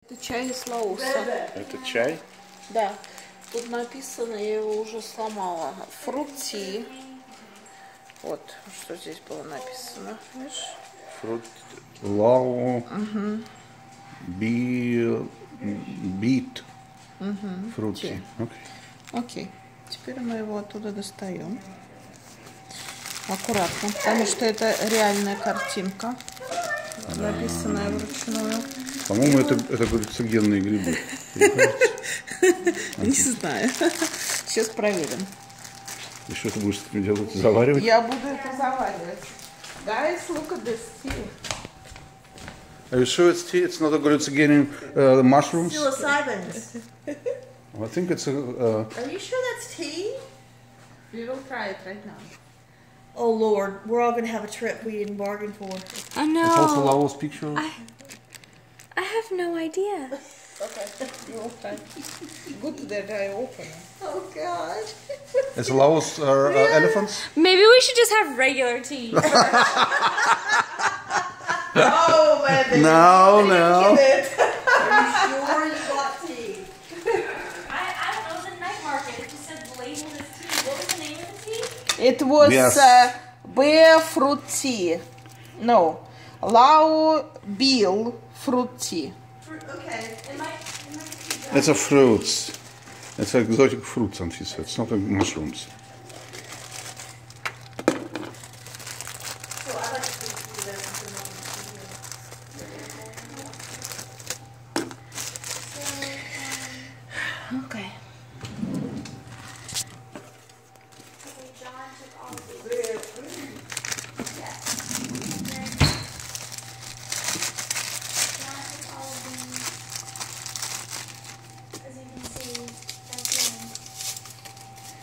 Это чай из Лаоса. Это чай? Да. Тут написано, я его уже сломала. Фрути. Вот, что здесь было написано. Видишь? Фрут. Лао. Бит. Фрути. Окей. Теперь мы его оттуда достаем. Аккуратно, потому что это реальная картинка, написанная вручную. По-моему, это глюцогенные грибы. Не знаю. Сейчас проверим. И что ты будешь с этим делать? Заваривать? Я буду это заваривать. Guys, look at this tea. Are you sure it's tea? It's not a hallucinogenic mushrooms? Psilocybins. I think it's a... Are you sure that's tea? We will try it right now. Oh Lord, we're all gonna have a trip we didn't bargain for. I know. It's also Laos picture. I have no idea. Okay, we will try. Good that I open it. Oh God. It's Laos elephants? Maybe we should just have regular tea. Oh man. No. Are you sure you got tea? I don't know. It was a night market. It just said labeled as tea. What was the name of the tea? It was Yes. bear fruit tea. No, Lao Bill fruit tea. Okay. It's a fruits. It's exotic fruits, and she said. It's not mushrooms. So I like to do this. Okay.